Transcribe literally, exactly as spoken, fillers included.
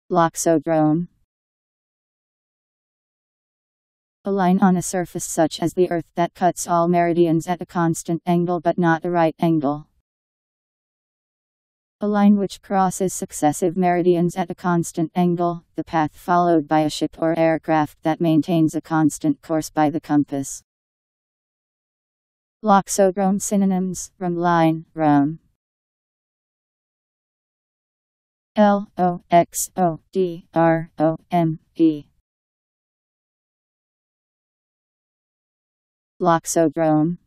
Loxodrome. A line on a surface such as the Earth that cuts all meridians at a constant angle but not a right angle. A line which crosses successive meridians at a constant angle, the path followed by a ship or aircraft that maintains a constant course by the compass. Loxodrome synonyms: rhumb line, rhumb. L O X O D R O M E. Loxodrome.